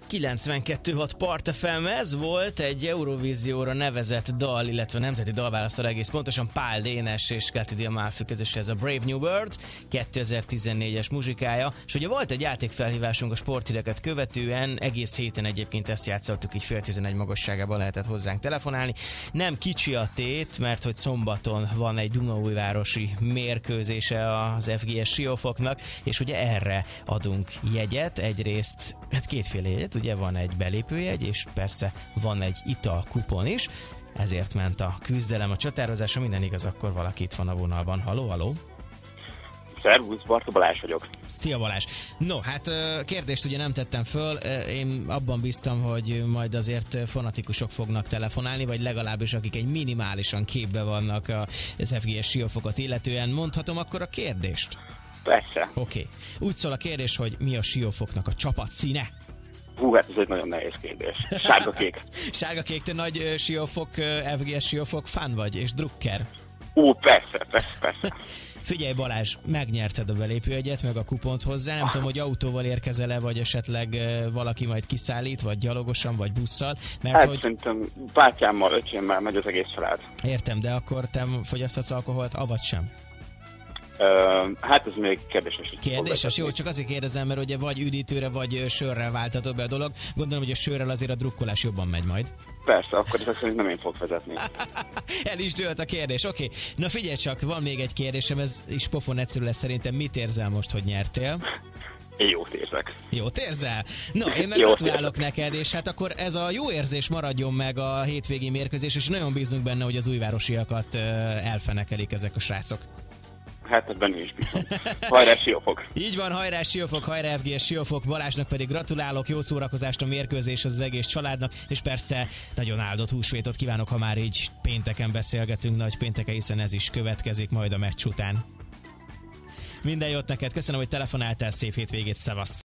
92.6 Part FM, ez volt egy Eurovízióra nevezett dal, illetve nemzeti dalválasztó, egész pontosan Pál Dénes és Kati Diamalfi közös, ez a Brave New World 2014-es muzsikája, és ugye volt egy játékfelhívásunk a sporthíreket követően, egész héten egyébként ezt játszottuk, így 10:30 magasságában lehetett hozzánk telefonálni. Nem kicsi a tét, mert hogy szombaton van egy dunaújvárosi mérkőzése az FGS Siófoknak, és ugye erre adunk jegyet, egyrészt, hát kétféle jegyet, ugye van egy belépőjegy, és persze van egy italkupon is, ezért ment a küzdelem, a csatározás, ha minden igaz, akkor valaki itt van a vonalban. Halló? Szervusz, Barta Balázs vagyok. Szia Balázs! No, hát kérdést ugye nem tettem föl, én abban bíztam, hogy majd azért fanatikusok fognak telefonálni, vagy legalábbis akik egy minimálisan képbe vannak az FGS Siófokot illetően. Mondhatom akkor a kérdést? Persze. Oké. Úgy szól a kérdés, hogy mi a Siófoknak a csapatszíne? Hú, hát ez egy nagyon nehéz kérdés. Sárga-kék. Sárga-kék, te nagy Siófok, FGS Siófok fan vagy, és drukker? Persze. Figyelj Balázs, megnyerted a belépőjegyet, meg a kupont hozzá, nem tudom, hogy autóval érkezel-e, vagy esetleg valaki majd kiszállít, vagy gyalogosan, vagy busszal, mert hát hogy... szerintem bátyámmal, öcsémmel megy az egész család. Értem, de akkor te fogyasztasz alkoholt, avagy sem? Hát ez még kérdéses. Kérdéses, jó, csak azért kérdezem, mert ugye vagy üdítőre, vagy sörrel váltatod be a dolog. Gondolom, hogy a sörrel azért a drukkolás jobban megy majd. Persze, akkor ezek szerint nem én fogok vezetni. El is dőlt a kérdés, oké. Na figyelj csak, van még egy kérdésem, ez is pofon egyszerű lesz szerintem. Mit érzel most, hogy nyertél? Én jót érzek. Jót érzel? Na, én meg gratulálok neked, és hát akkor ez a jó érzés maradjon meg a hétvégi mérkőzés, és nagyon bízunk benne, hogy az újvárosiakat elfenekelik ezek a srácok. Hát ebben is bízom. Hajrá Siófok! Így van, hajrá Siófok, hajrá FGS Siófok, Balázsnak pedig gratulálok, jó szórakozást a mérkőzés az egész családnak, és persze nagyon áldott húsvétot kívánok, ha már így pénteken beszélgetünk, nagy pénteken, hiszen ez is következik majd a meccs után. Minden jót neked, köszönöm, hogy telefonáltál, szép hétvégét, szevasz!